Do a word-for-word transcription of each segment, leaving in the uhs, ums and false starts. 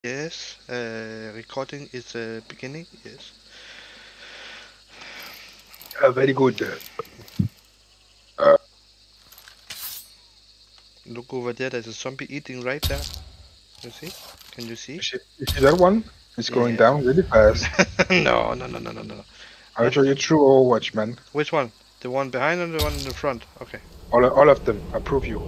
Yes, uh, recording is uh, beginning. Yes. Uh, very good. Uh, Look over there. There's a zombie eating right there. You see? Can you see? you see, you see that one? It's going Yes. down really fast. No, no, no, no, no, no. I'll What? show you true Overwatch, man. Which one? The one behind or the one in the front? Okay. All, all of them. I prove you.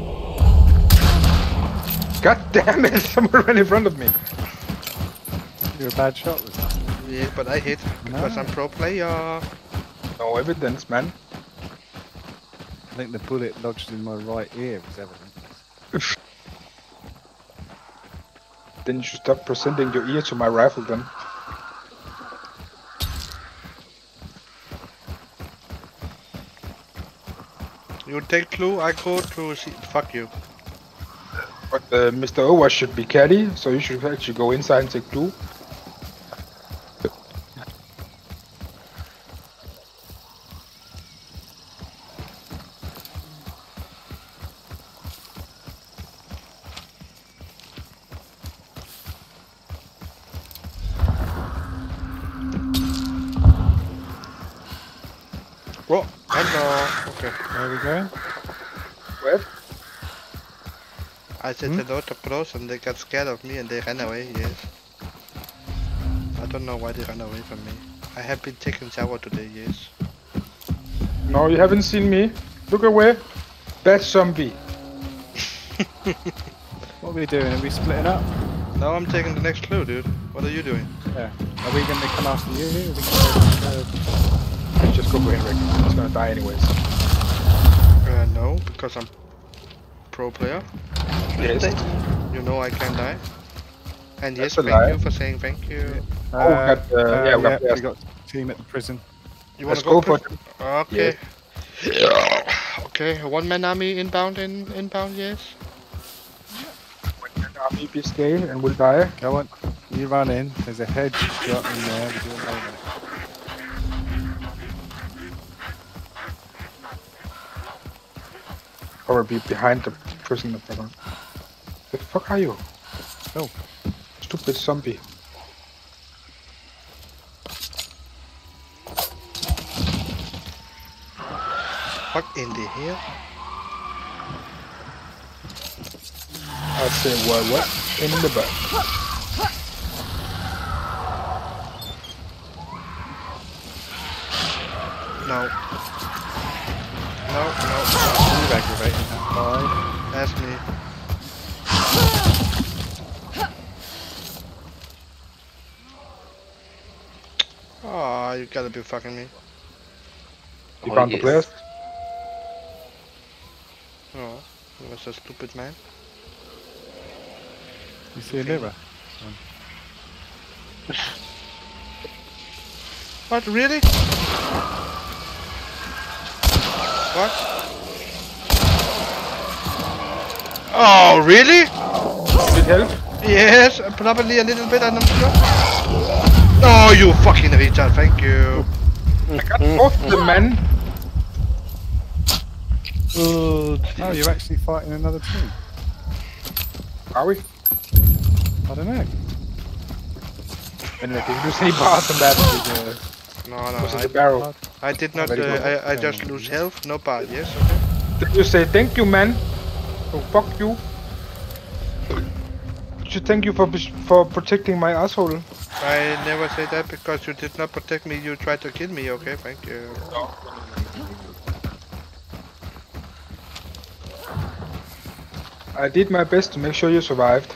God damn it! Someone ran in front of me. You're a bad shot with that. Yeah, but I hit because No. I'm pro player. No evidence, man. I think the bullet lodged in my right ear was evidence. Then you should stop presenting your ear to my rifle, then. You take clue. I go to see. Fuck you. But uh, Mister Overwatch should be caddy, so you should actually go inside and take blue. Oh, hello. Okay. Where are we going? Where? I said Hmm? hello to pros and they got scared of me and they ran away. Yes. I don't know why they ran away from me. I have been taking shower today. Yes. No, you haven't seen me. Look away. Bad zombie. What are we doing? Are we splitting up? Now I'm taking the next clue, dude. What are you doing? Yeah. Are we going to come after you? Are we going to Let's just go for Henrik. He's gonna die anyways. Uh, no, because I'm pro player. Yes. You know I can die. And yes, That's a thank lie. you for saying thank you. uh, Oh, we got, uh, yeah, we got we players. got team at the prison. You Let's wanna go for pres- Okay. Okay, one man army inbound in inbound, yes. Army Biscay and will die. Go on. You run in. There's a hedge shot in there. We're doing over. Or be behind the prisoner. Brother. The fuck are you? Oh. Stupid zombie. What in the hell? I say what what in the butt. No. No, no, You're aggravating that guy. no. That's me. Oh, you gotta be fucking me. You Oh, found the yes. players? Oh, you was a stupid man. You see a mirror? What, really? What? Oh, really? Did it help? Yes, probably a little bit, I'm not sure. Oh, you fucking retard, thank you. I got both of them, man. Oh, Oh, you're actually fighting another team. Are we? I don't know. And like, if you say bars on that, it no, uh, no, was in I, the barrel. I did not, uh, Very good. I, I just lose health, no bad, yes, okay. Did you say thank you, man? Oh, fuck you. Did you thank you for for protecting my asshole? I never say that because you did not protect me, you tried to kill me, okay, thank you. No. I did my best to make sure you survived.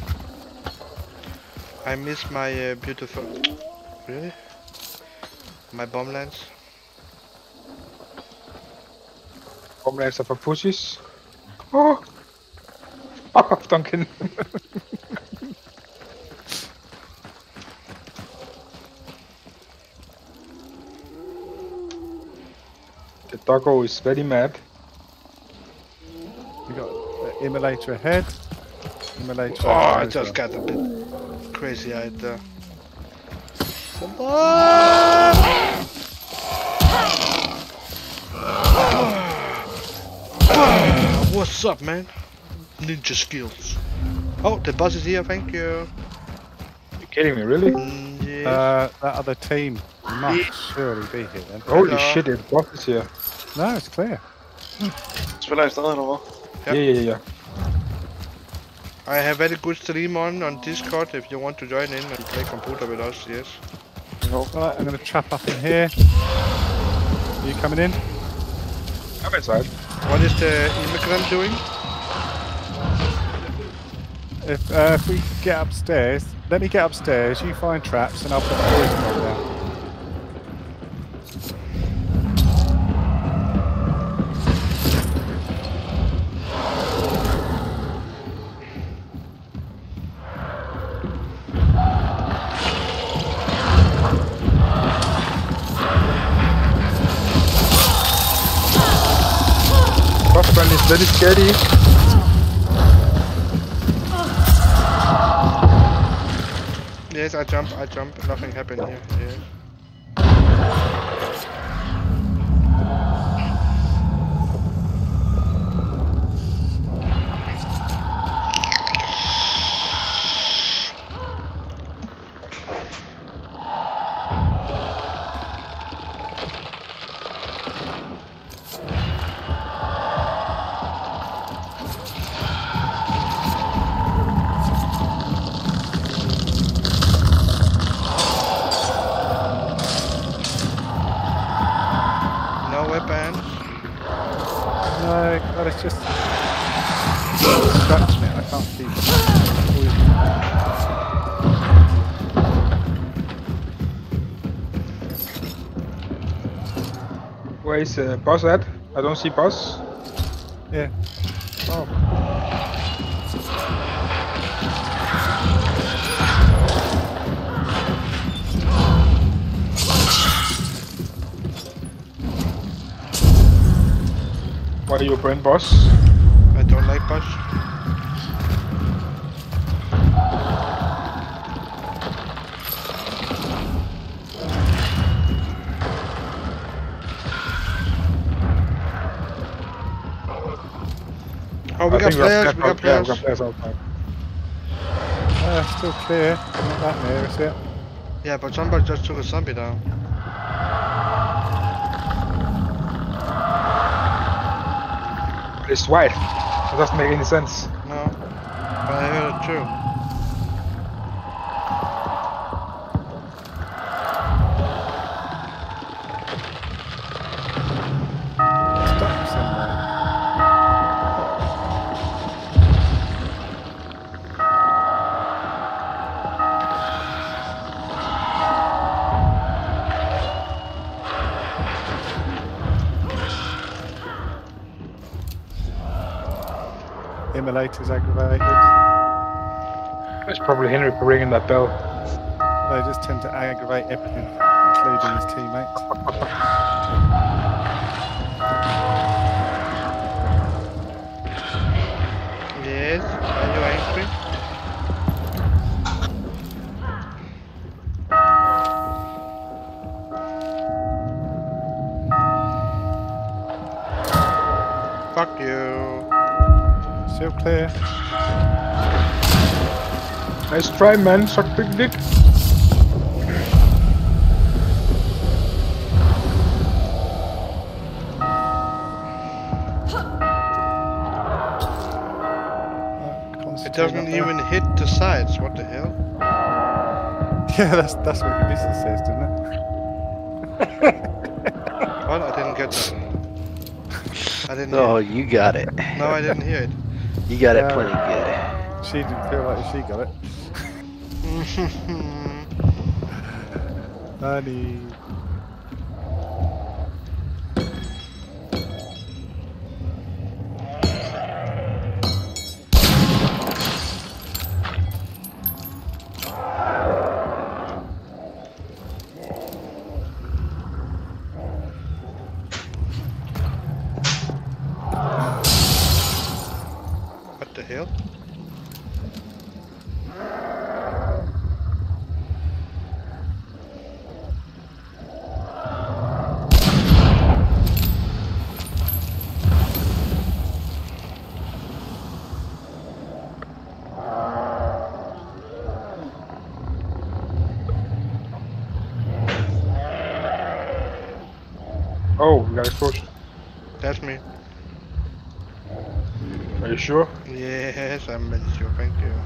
I miss my uh, beautiful, really? My bomb lance. Homelands are for pussies. Oh! Oh, Duncan. The doggo is very mad. We got uh, immolator ahead. Immolator Oh, I ahead as just well. got a bit crazy-eyed there. What's up, man? Ninja skills. Oh, the boss is here, thank you. Kidding me, really? Mm, yes. Uh, that other team must surely be here then. Holy Hello. shit, it bosses here. No, it's clear. Spiller I stadig, eller hvad? Yep. Yeah, yeah, yeah. I have very good stream on on Discord if you want to join in and play computer with us, yes. Jo. Right, I'm going to trap up in here. Are you coming in? I'm inside. What is the immigrant doing? If, uh, if we get upstairs, let me get upstairs, you find traps, and I'll put the poison ball down. Bossman is very scary. Yes, I jump, I jump. Nothing happened here. Yes. No weapons. No, God, it's just... Scratching it, I can't keep poison. Where is uh, boss at? I don't see boss. Yeah. Oh. Why are you brain boss? I don't like boss. Oh, we I got think players, we got Yeah, we players. got players outside. Uh, still clear. Not that near, is it? Yeah, but somebody just took a zombie down. It's white. It doesn't make any sense. No, but I heard it too. Stuck somewhere. Immolator's aggravated. It's probably Henry for ringing that bell. They just tend to aggravate everything, including his teammates. Yes, are you angry? Fuck you. Still clear. Nice try, man. Suck big dick. It doesn't even hit the sides, what the hell? Yeah, that's that's what your business says, doesn't it? What? I didn't get that. I didn't Oh, hear you got it. it. No, I didn't hear it. You got it Yeah. plenty good. She didn't feel like she got it. Honey. What the hell? Oh, we got exposed. That's me. Are you sure? Yes, I'm very sure. Thank you.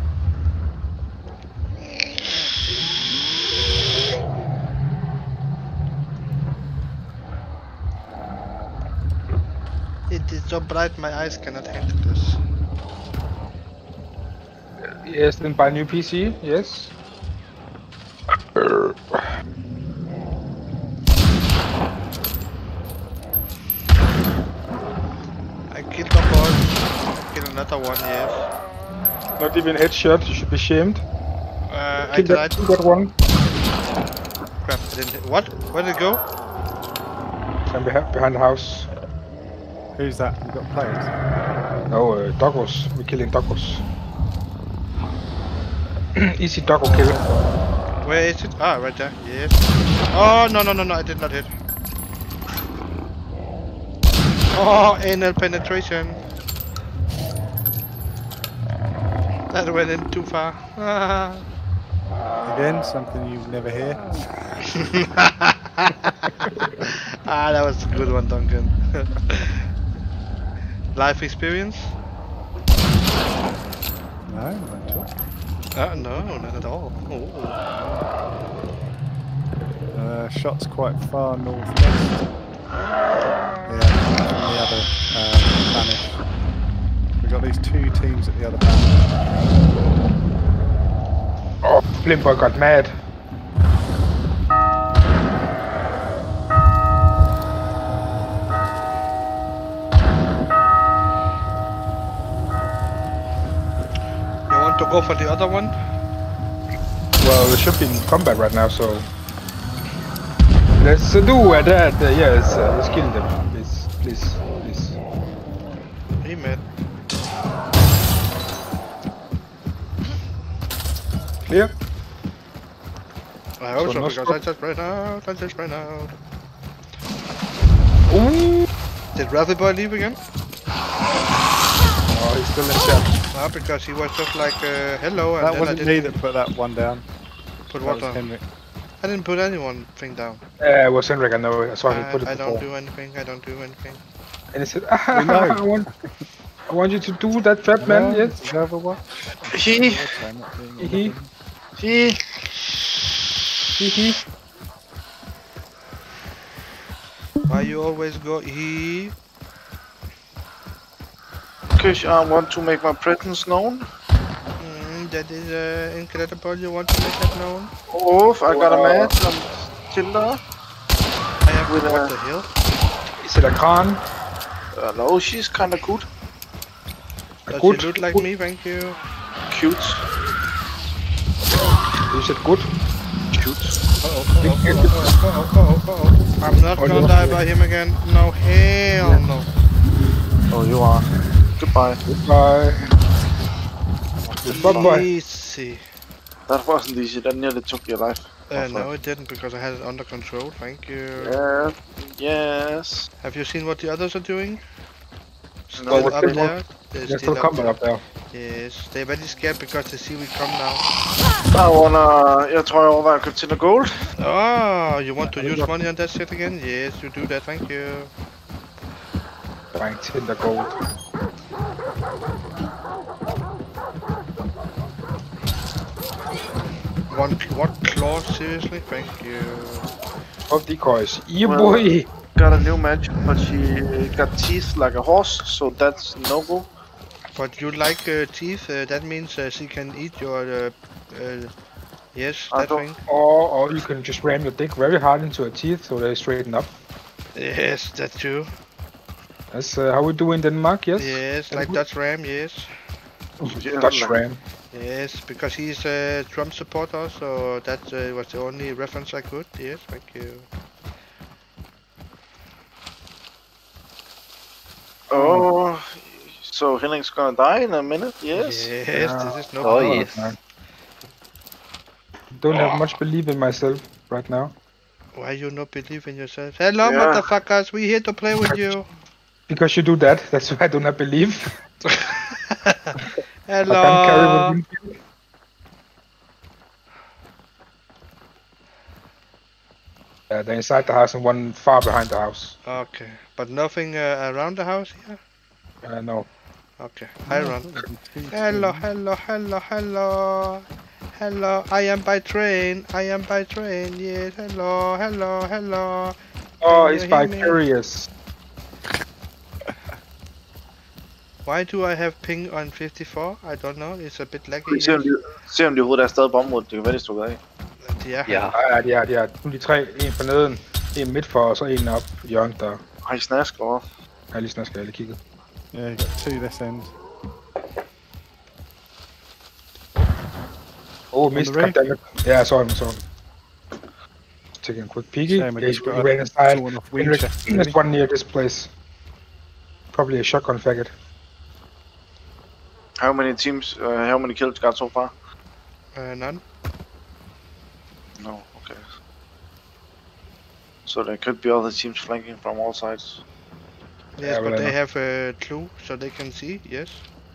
It is so bright, my eyes cannot handle this. Yes, then buy new P C. Yes. I killed a boss. Kill another one, yes. Not even headshot. You should be shamed. Uh, I Kill tried. that, kill that one. Crap, I didn't hit. What? Where did it go? And behind, behind the house. Who's that? You got players? No, uh, doggos. We're killing doggos. Easy doggo kill. Where is it? Ah, right there. Yes. Oh, no, no, no, no, I did not hit. Oh, anal penetration. That went in too far. Again, something you never hear. Ah, that was a good one, Duncan. Life experience? No, not sure. Uh, no, not at all. Oh. Uh, shot's quite far northwest. Yeah, from the other uh, Spanish. We've got these two teams at the other bank. Oh, Blimper got mad. You want to go for the other one? Well, it should be in combat right now, so let's uh, do uh, that. Uh, yes, uh, let's kill them, please, please, please. Hey, man. Clear. I hope So so, no because scope. I just ran out. I just ran out. Ooh. Did Ralphie Boy leave again? Oh, he's still in chat. Ah, because he was just like, uh, hello, and That then wasn't I me didn't that put that one down. put That what was down. Henrik. I didn't put anyone thing down. Uh, it was Henrik, I know. I saw him I, put it I before. don't do anything. I don't do anything. And he said, ah, know. I want, I want you to do that trap, man. No, Yes. it's Overwatch. He, Overwatch, I'm not doing Hee. anything. he. Hee hee. Why you always go he? Because I want to make my presence known. Mm, that is uh, incredible. You want to make that known? Oh, I got a Wow. match on Tinder. I have. With, What uh, the hell? Is it a Khan? Uh, no, she's kind of good. Does Good. she look like Good. me? Thank you. Cute. You said good? Cute. Uh oh. Uh oh. Uh oh. Uh oh. Uh oh. I'm not Oh, gonna no. die by him again. No hell no. Oh, you are. Goodbye. Goodbye. Goodbye. Easy. That wasn't easy. That nearly took your life. Uh, Oh, no, it didn't because I had it under control. Thank you. Yeah. Yes. Have you seen what the others are doing? Still No, what up they there? They're There's still combat up there. Yes, they're very scared because they see we come now. I wanna... Jeg tror, jeg overvejer at købe Tinder Gold. Oh, you want to use money on that shit again? Yes, you do that. Thank you. Buying Tinder gold. One, what claw? Seriously? Thank you. Of decoys. Yeah, Well- boy. Got a new match, but she got teeth like a horse, so that's no go. But you like uh, teeth? Uh, that means uh, she can eat your. Uh, uh, yes, I that don't- thing. Or, or you can just ram your dick very hard into her teeth so they straighten up. Yes, that too. That's uh, how we do in Denmark, yes? Yes, like Dutch Ram. Yes. Yeah, Dutch like- ram. Yes, because he's a Trump supporter, so that uh, was the only reference I could. Yes, thank you. Oh, so Henrik's gonna die in a minute? Yes. Yes, Yeah. this is no Oh, problem. yes. Man. Don't have much belief in myself right now. Why you not believe in yourself? Hello, Yeah. motherfuckers, we here to play with you. Because you do that, that's why I do not believe. I Hello. can't carry with me. Yeah, they're inside the house and one far behind the house. Okay, but nothing uh, around the house here? Uh, no. Okay, I No, run. there'll be two Hello, teams. hello, hello, hello. Hello, I am by train. I am by train. Yes, hello, hello, hello. Oh, Can he's you hear me? vicarious. Why do I have ping on fifty-four? I don't know. It's a bit laggy. Se om, de, se om de overhovedet er stadig på området. Det kan være, de slukker af. De er Ja. her. Ja, de er, de er. Nu er de tre. En for neden, en midt for, og så en op i hjørnet der. Har I snask over? Jeg har lige snart skal jeg lige kigge. Yeah, you got two this end. Oh, missed. the roof? Goddammit. Yeah, I saw him, I saw him. Taking a quick peeky. Shame we Yeah, just he got ran inside. torn off Henrik, Winchester, there's really. one near this place. Probably a shotgun faggot. How many teams, uh, how many kills got so far? Uh, none. No, okay. So there could be other teams flanking from all sides. Yes, Yeah, but well, I they know. have a clue so they can see. Yes.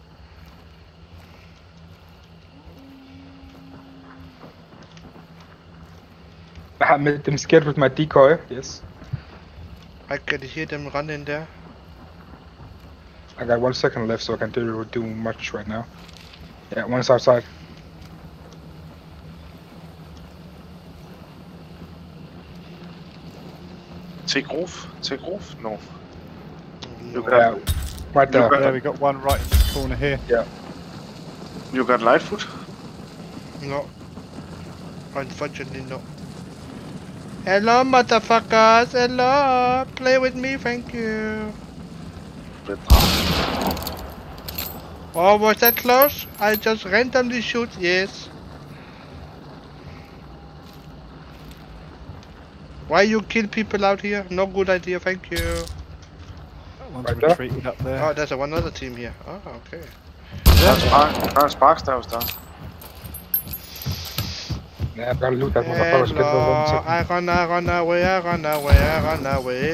I made them scared with my decoy, yes. I can hear them run in there. I got one second left, so I can do, do much right now. Yeah, one's outside. Take roof? Take roof? No. No. got- Yeah, right there. got- There, we got one right in the corner here. You got Lightfoot? No. Unfortunately, no. Hello, motherfuckers. Hello. Play with me, thank you. Oh, was that close? I just randomly shoot. Yes. Why you kill people out here? No good idea. Thank you. That one's Right there. retreated up there. Oh, there's a, one other team here. Oh, okay. Der er Spark, der er Sparks der, hvis der er. Yeah, I've got to loot that motherfucker. so get the Hello. one second. I run, I run away. I run away. I run away.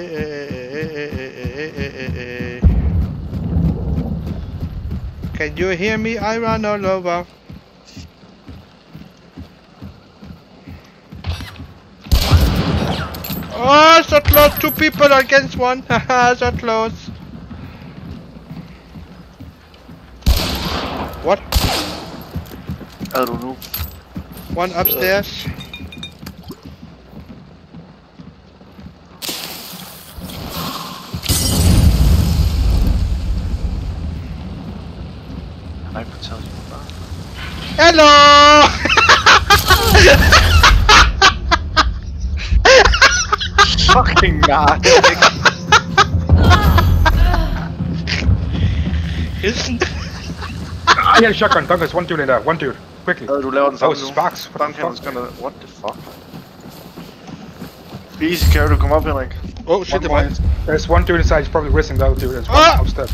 Can you hear me? I run all over. Oh, so close. Two people against one. Haha, so close. What? I don't know. One upstairs. Han har ikke fortalt sig bare. Hello! Fucking nej. Isn't I had a shotgun. Duncan, there's one dude in there. One dude. Quickly. Hvad du laver den Oh, samme nu? Sparks. What the Duncan is fuck? gonna... What the fuck? Easy, kan du komme op, Henrik? Oh shit, One det more var is- There's one dude inside. He's probably whistling the other dude. There's one Ah! upstairs.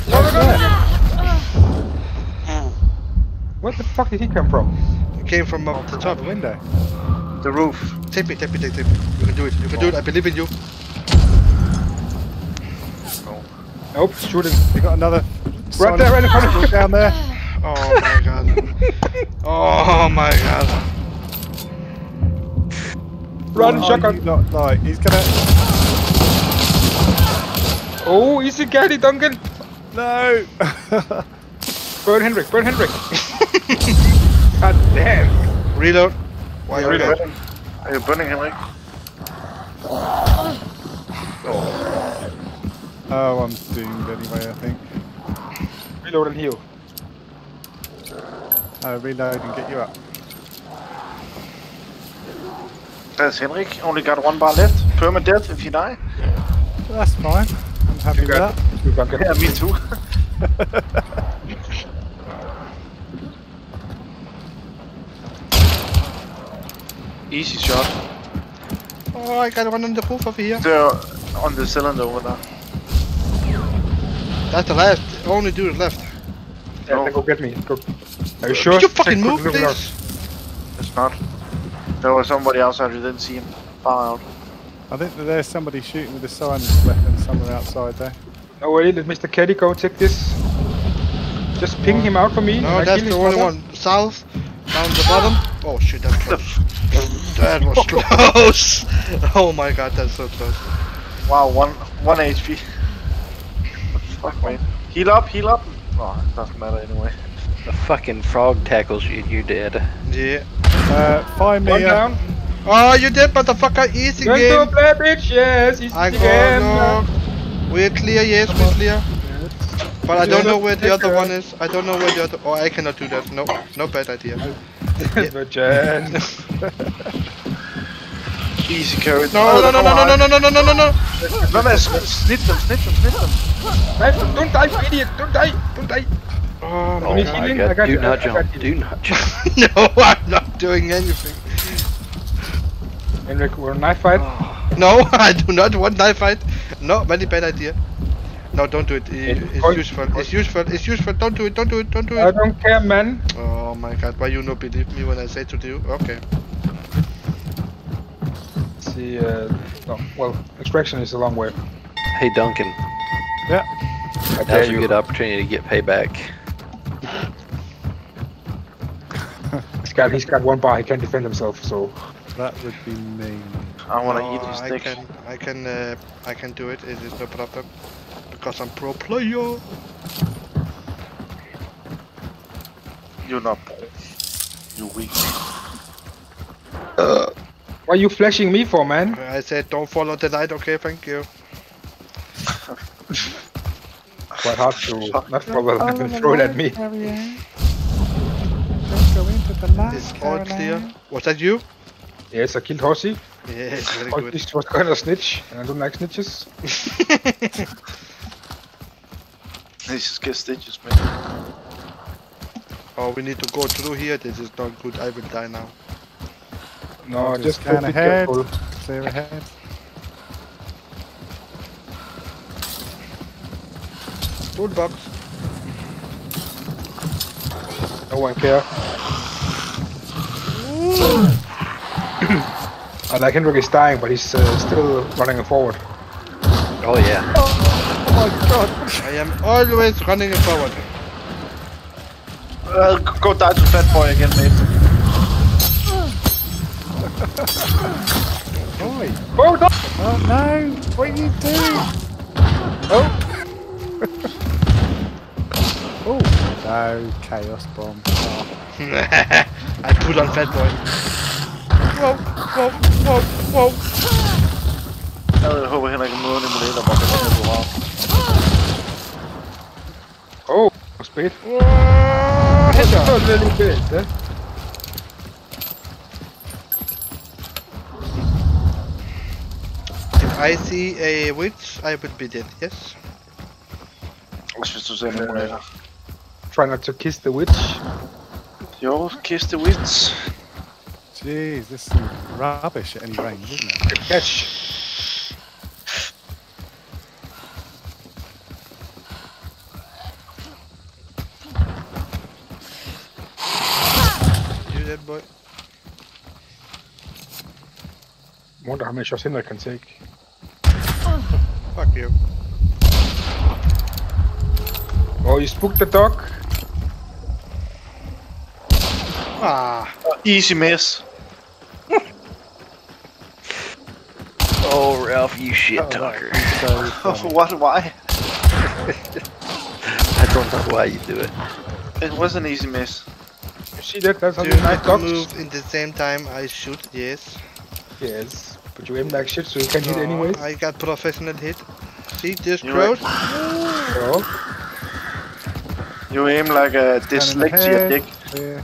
Where the fuck did he come from? It came from up the top. The window. The roof. Take me, take me, take, take me. You can do it. You can do it. I believe in you. Nope, shooting. We got another. Right there, right in front of you. Down there. Oh my god. Oh my god. Run, What are shotgun. you not like? He's gonna. Oh, easy caddy, Duncan. No. Burn Henrik, burn Henrik. God damn. Reload. Why Are you you reload? burning? Are you burning, Henrik? Oh, I'm doomed anyway. I think. Reload and heal. Oh, reload and get you up. There's Henrik. Only got one bar left. Permadeath if you die. Well, that's fine. I'm happy You with got that. you, Duncan. Yeah, me too. Easy shot. Oh, I got one on the roof over here. They're on the cylinder over there. That's the last. Only dude left. Yeah, then go get me. Go. Are you sure? Could you fucking Check move, quick, look it please? It's not. There was somebody outside who didn't see him. Far out. I think that there's somebody shooting with a silenced weapon somewhere outside there. out. No way, let Mister Caddy go take this. Just ping him out for me. No, and I that's kill the his only mother. one. South, down the bottom. Oh shit, that's close. That was close! Oh my god, that's so close. Wow, one one H P. Fuck, man. Heal up, heal up. Oh, it doesn't matter anyway. The fucking frog tackles you, you're dead. Yeah. Uh, find me. One Uh, down. Oh, you did, motherfucker! Easy Going game! to play, bitch. Yes, easy I game. go, no. We're clear, yes, we're clear. But I don't know where the other Take one is. I don't know where the other. Oh, I cannot do that. No, no bad idea. Virgin. Easy carry. No, no, no, no, no, no, no, no, no, no, no, no. No, no, snip them, snip them, snip them. Nice, don't die, you idiot. Don't die. Don't die. Oh Oh my Need god. healing? my I god, got do you, not I jump, got you. do not jump. No, I'm not doing anything. Henrik, we're in a knife fight. No, I do not want knife fight. No, very bad idea. No, don't do it. I- It's point- useful. It's useful. It's useful. Don't do it. Don't do it. Don't do I it. don't care, man. Oh my god, why you not believe me when I say to you? Okay. See, uh, no, well, extraction is a long way. Hey Duncan, yeah. I dare now's a you. good opportunity to get payback. He's got, he's got one bar. He can't defend himself. So That would be mean. I wanna Oh, eat his I dick. can, I can, uh, I can do it. It is no problem because I'm pro player. You're not pro. You weak. why are you flashing me for, man? I said don't follow the light. Okay, thank you. Quite hard to not follow and throw it at me. Don't go into the light, It's all clear. Was that you? Yes, I killed Horsey. Yes, very good. Horsey was kind of snitch, and I don't like snitches. He just gets stitches, man. Oh, we need to go through here. This is not good. I will die now. No, Just just scan be ahead. careful. Clear ahead. Toolbox. No one care. I like Henrik is dying, but he's uh, still running forward. Oh yeah. Oh my god. I am always running forward. Uh, g- go die to fat boy again, mate. Boy. Oh no! Oh no. What are you doing? Oh! Oh. No. Chaos bomb. Oh. I put on fat boy. Whoa, whoa, whoa, whoa. Jeg håber Henrik kan møde en emulator, hvor det er på wow. Oh! Speed. Whoa, Just headshot. a little bit, eh? If I see a witch, I will be dead. Yes. Jeg synes, du ser en emulator. Try not to kiss the witch. Jo, kiss the witch. Jeez, this is some rubbish at any range, isn't it? Good catch. You dead boy. Wonder how many shots Henrik can take. Fuck you. Oh, you spooked the dog. Ah. Easy miss. Oh Ralph, you shit Oh, talker. So funny. What? Why? I don't know why you do it. It was an easy miss. You see that? That's how Do you you nice have to dogs. move in the same time I shoot? Yes. Yes, but you aim like shit, so you can hit Oh, anyways. I got professional hit. See this You crowd? So, You aim like a dyslexia ahead. dick. Clear.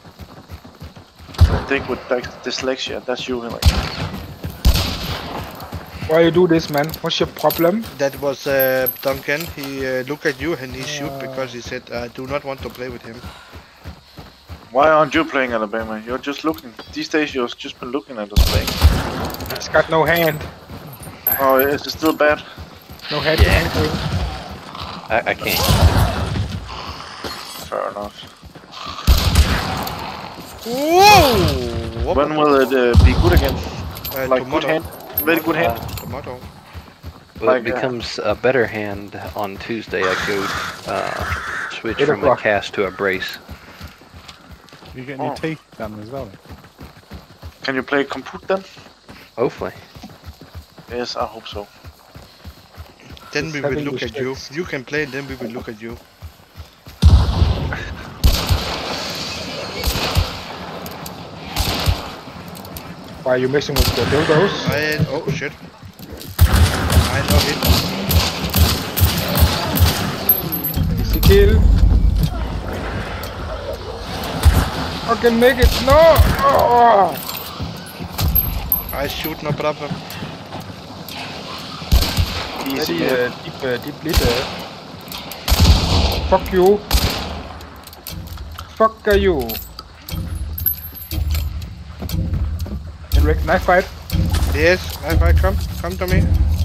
Dick with like dyslexia. That's you, Henrik. why you do this, man? What's your problem? That was uh, Duncan. He uh, looked at you and he shoot because he said, I do not want to play with him. Why aren't you playing Alabama? You're just looking. These days you've just been looking at us playing. He's got no hand. Oh, is it still bad? No head. Yeah. I, I can't. Fair enough. Whoa! When will it uh, be good again? Uh, Like good hand? Very good hand? Tomato. Well, Like, it uh, becomes a better hand on Tuesday. I go uh, switch Eight from a o'clock. cast to a brace. You getting Oh. your teeth done as well? Can you play Compute then? Hopefully. Yes, I hope so. Then Just we will having look the at you. checks. You can play, and then we will look at you. Why are you messing with the dildos? I oh shit. I know it. Easy kill. I can make it. No! Oh! I shoot, no problem. Easy. Very uh, deep, uh, deep lead. Uh. Fuck you. Fuck are you. Henrik, knife fight. Yes, if I come, come to me.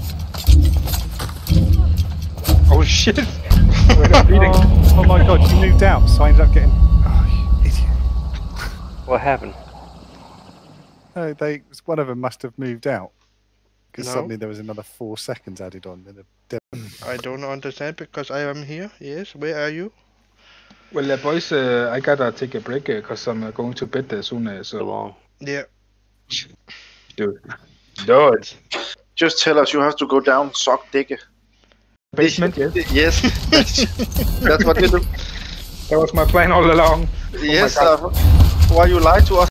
Oh shit. Wait, I'm bleeding. Oh, oh my god, you moved out, so I ended up getting. Oh, you idiot. What happened? No, they one of them must have moved out because No. suddenly there was another four seconds added on. In the I don't understand because I am here. Yes, where are you? Well, uh, boys, uh, I gotta take a break because uh, I'm uh, going to bed uh, soon. Uh, So so, long. Yeah. dude, do it. Just tell us you have to go down, suck dick. Basement, yes. Yes, that's, that's what you do. That was my plan all along. Yes, God. uh, why you lie to us?